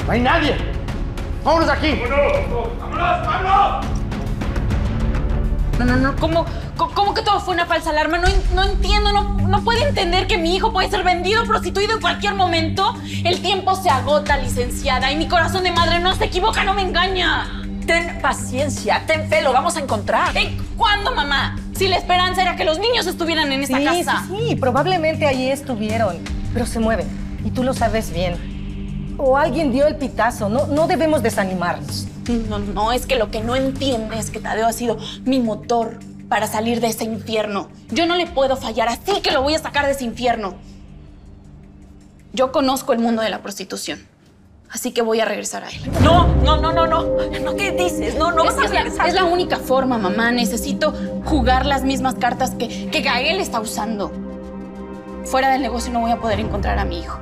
¡No hay nadie! ¡Vámonos de aquí! ¡Vámonos! ¡Vámonos! No, ¿cómo que todo fue una falsa alarma? No entiendo, no puede entender que mi hijo puede ser vendido, prostituido en cualquier momento. El tiempo se agota, licenciada, y mi corazón de madre no se equivoca, no me engaña. Ten paciencia, ten fe, lo vamos a encontrar. ¿Cuándo, mamá? Si la esperanza era que los niños estuvieran en esta casa. Sí, probablemente allí estuvieron, pero se mueven, y tú lo sabes bien. O alguien dio el pitazo, no debemos desanimarnos. No, es que lo que no entiende es que Tadeo ha sido mi motor para salir de ese infierno. Yo no le puedo fallar, así que lo voy a sacar de ese infierno. Yo conozco el mundo de la prostitución, así que voy a regresar a él. No, ¿qué dices? No vas a regresar. Es la única forma, mamá. Necesito jugar las mismas cartas que Gael está usando. Fuera del negocio no voy a poder encontrar a mi hijo.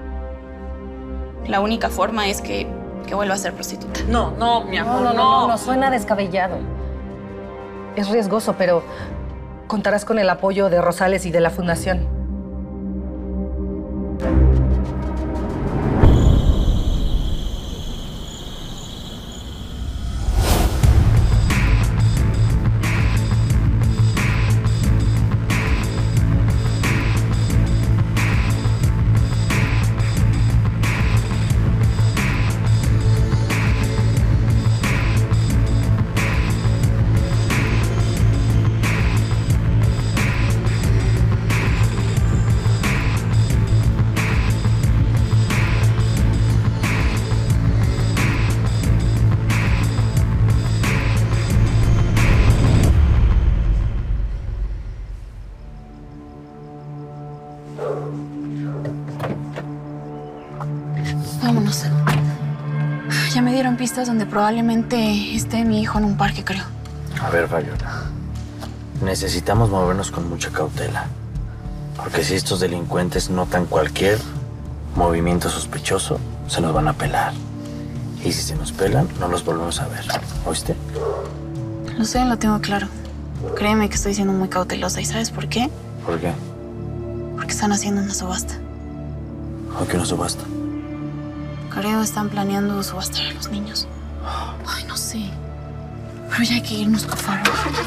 La única forma es que vuelva a ser prostituta. No, mi amor, No, suena descabellado. Es riesgoso, pero contarás con el apoyo de Rosales y de la Fundación. Vámonos. Ya me dieron pistas donde probablemente esté mi hijo en un parque, creo. A ver, Fabiola. Necesitamos movernos con mucha cautela. Porque si estos delincuentes notan cualquier movimiento sospechoso, se nos van a pelar. Y si se nos pelan, no los volvemos a ver. ¿Oíste? Lo sé, lo tengo claro. Créeme que estoy siendo muy cautelosa. ¿Y sabes por qué? ¿Por qué? Porque están haciendo una subasta. ¿O qué una subasta? Creo están planeando subastar a los niños. Ay, no sé. Pero ya hay que irnos, por favor.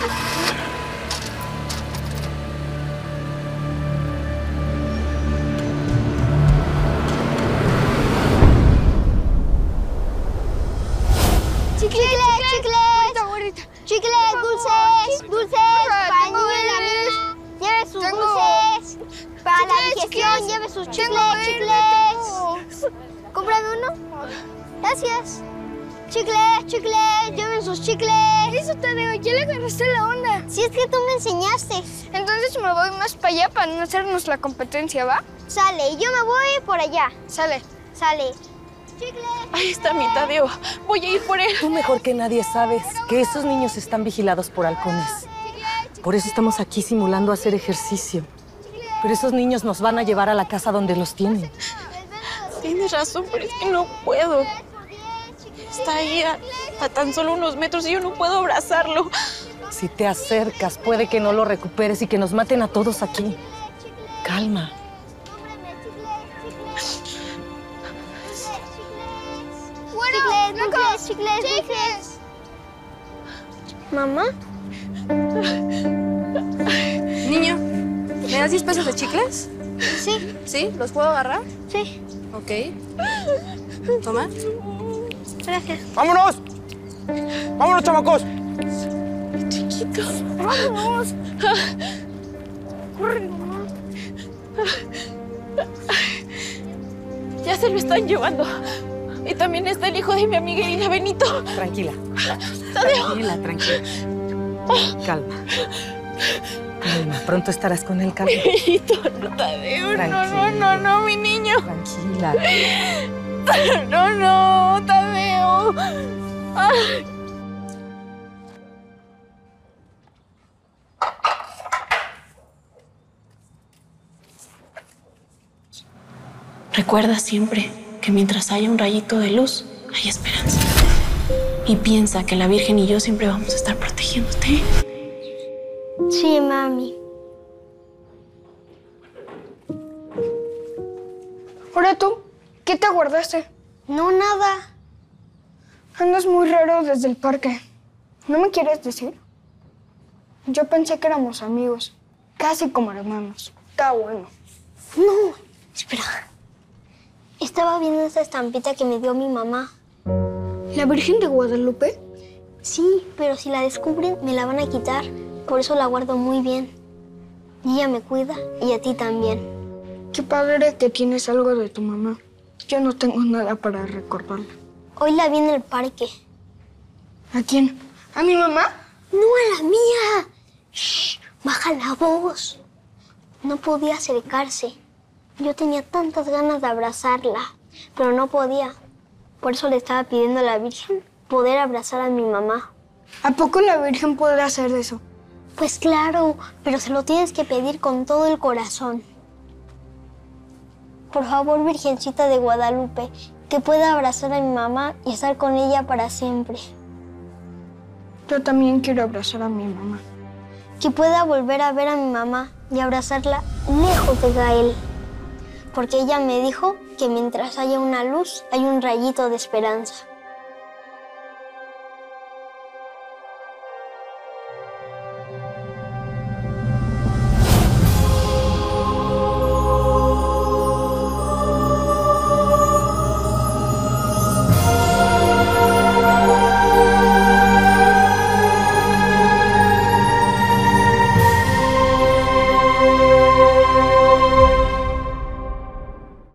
Chicles, dulces, para niños y amigos, lleve sus dulces. Para la digestión, lleve sus chicles. Cómprame uno. Gracias. Chicles, lleven sus chicles. Eso, Tadeo, ya le agarraste la onda. Si es que tú me enseñaste. Entonces me voy más para allá para no hacernos la competencia, ¿va? Sale, y yo me voy por allá. Sale. Chicles. Ahí está mi Tadeo. Voy a ir por él. Tú mejor que nadie sabes que esos niños están vigilados por halcones. Por eso estamos aquí simulando hacer ejercicio. Pero esos niños nos van a llevar a la casa donde los tienen. Tienes razón, pero es que no puedo. Está ahí a tan solo unos metros y yo no puedo abrazarlo. Si te acercas, puede que no lo recuperes y que nos maten a todos aquí. Calma. Chicles. ¿Mamá? Niño, ¿me das 10 pesos de chicles? Sí. ¿Sí? ¿Los puedo agarrar? Sí. Ok. Toma. Gracias. ¡Vámonos! ¡Vámonos, chamacos! Chiquito. ¡Vámonos! ¡Corre, mamá! Ya se lo están llevando. Y también está el hijo de mi amiga Irina, Benito. Tranquila. Tadeo. Tranquila. Calma. Pronto estarás con él, calma. Benito, no, Tadeo. Tranquila. No, mi niño. Tranquila. No, Tadeo. Ay. Recuerda siempre que mientras haya un rayito de luz, hay esperanza. Y piensa que la Virgen y yo siempre vamos a estar protegiéndote. Sí, mami. Ahora tú, ¿qué te guardaste? No, nada. Andas muy raro desde el parque. ¿No me quieres decir? Yo pensé que éramos amigos, casi como hermanos. Está bueno. No, espera. Estaba viendo esa estampita que me dio mi mamá. ¿La Virgen de Guadalupe? Sí, pero si la descubren, me la van a quitar. Por eso la guardo muy bien. Y ella me cuida, y a ti también. Qué padre que tienes algo de tu mamá. Yo no tengo nada para recordarla. Hoy la vi en el parque. ¿A quién? ¿A mi mamá? ¡No, a la mía! ¡Shh! ¡Baja la voz! No podía acercarse. Yo tenía tantas ganas de abrazarla, pero no podía. Por eso le estaba pidiendo a la Virgen poder abrazar a mi mamá. ¿A poco la Virgen puede hacer eso? Pues claro, pero se lo tienes que pedir con todo el corazón. Por favor, Virgencita de Guadalupe, que pueda abrazar a mi mamá y estar con ella para siempre. Yo también quiero abrazar a mi mamá. Que pueda volver a ver a mi mamá y abrazarla lejos de Gael. Porque ella me dijo que mientras haya una luz, hay un rayito de esperanza.